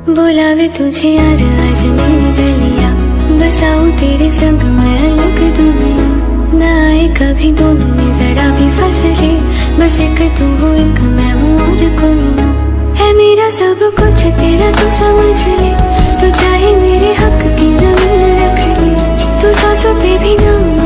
बुलावे तुझे यार आज मेरी गलियां, बसाऊं तेरे संग मैं अलग दुनिया। न आए कभी दोनों में जरा भी फासले, बस एक तू हो एक मैं हूँ और कोई ना। है मेरा सब कुछ तेरा तू समझ ले, तू चाहे मेरे हक की जमीन रख ले, तू सांसों पे भी ना